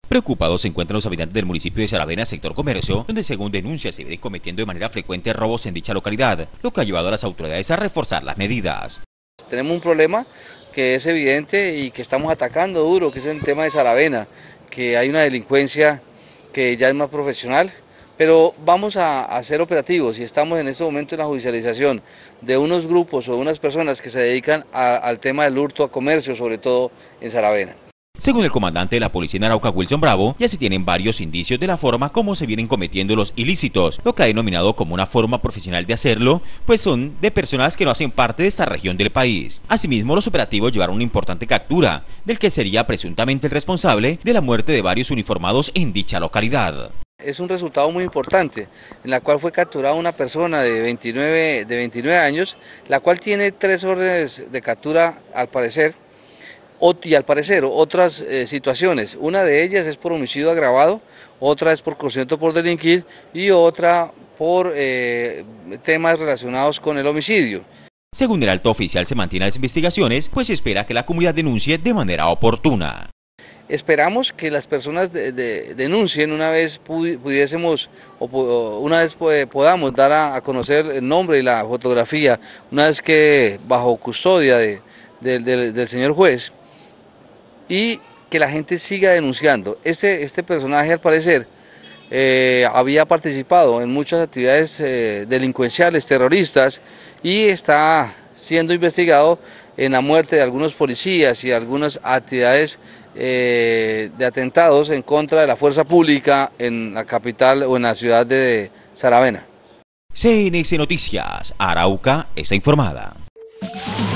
Preocupados se encuentran los habitantes del municipio de Saravena, sector comercio, donde según denuncias se vienen cometiendo de manera frecuente robos en dicha localidad, lo que ha llevado a las autoridades a reforzar las medidas. Tenemos un problema que es evidente y que estamos atacando duro, que es el tema de Saravena, que hay una delincuencia que ya es más profesional, pero vamos a hacer operativos y estamos en este momento en la judicialización de unos grupos o de unas personas que se dedican al tema del hurto a comercio, sobre todo en Saravena. Según el comandante de la policía en Arauca, Wilson Bravo, ya se tienen varios indicios de la forma como se vienen cometiendo los ilícitos, lo que ha denominado como una forma profesional de hacerlo, pues son de personas que no hacen parte de esta región del país. Asimismo, los operativos llevaron una importante captura, del que sería presuntamente el responsable de la muerte de varios uniformados en dicha localidad. Es un resultado muy importante, en la cual fue capturada una persona de 29 años, la cual tiene 3 órdenes de captura al parecer, y al parecer otras situaciones. Una de ellas es por homicidio agravado, otra es por consentimiento por delinquir y otra por temas relacionados con el homicidio. Según el alto oficial, se mantienen las investigaciones, pues se espera que la comunidad denuncie de manera oportuna. Esperamos que las personas denuncien una vez pudiésemos o una vez podamos dar a conocer el nombre y la fotografía, una vez que bajo custodia del señor juez, y que la gente siga denunciando. Este personaje al parecer había participado en muchas actividades delincuenciales, terroristas, y está siendo investigado en la muerte de algunos policías y algunas actividades de atentados en contra de la fuerza pública en la capital o en la ciudad de Saravena. CNC Noticias, Arauca está informada.